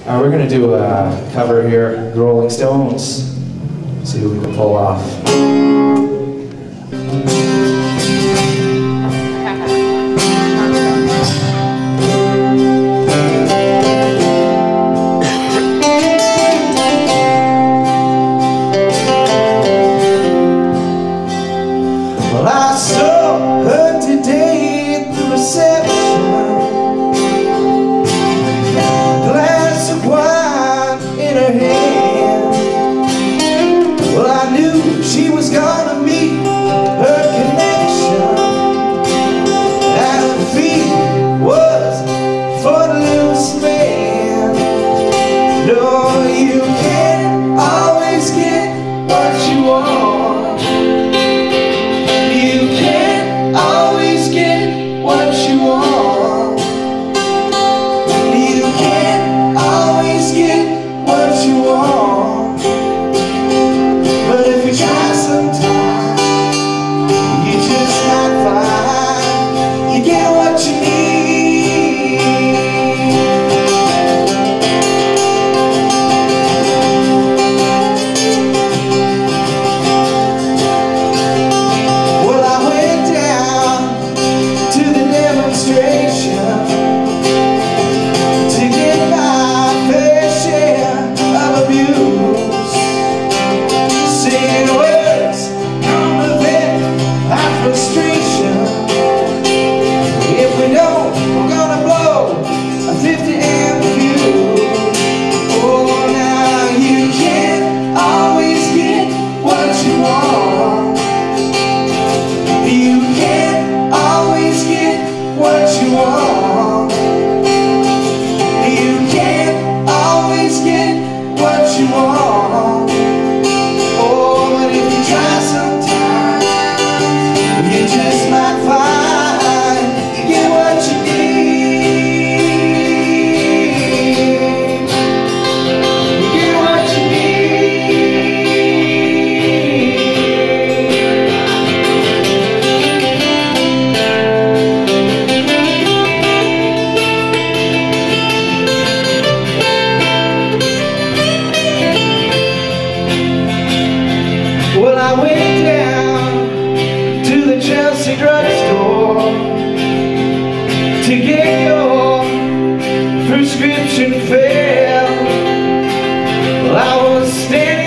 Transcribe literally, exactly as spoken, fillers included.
Uh, we're going to do a cover here, the Rolling Stones. See what we can pull off. Well, I saw her today at the reception. She was gonna meet her connection, and her feet was for the loose man. No, you can't always get what you want. You can't always get what you want. You can't always get what you want. But if you try sometimes, you just might find you get what you need. Well, I went down to the demonstration to get my fair share of abuse. Saying words come to vent our frustration. If we don't, we're gonna blow a fifty amp fuse. Oh, now you can't always get what you want. You can't always get what you want. You can't always get what you want. You just might find you get what you need. You get what you need. Well, I went down to the Chelsea drugstore to get your prescription filled. Well, I was standing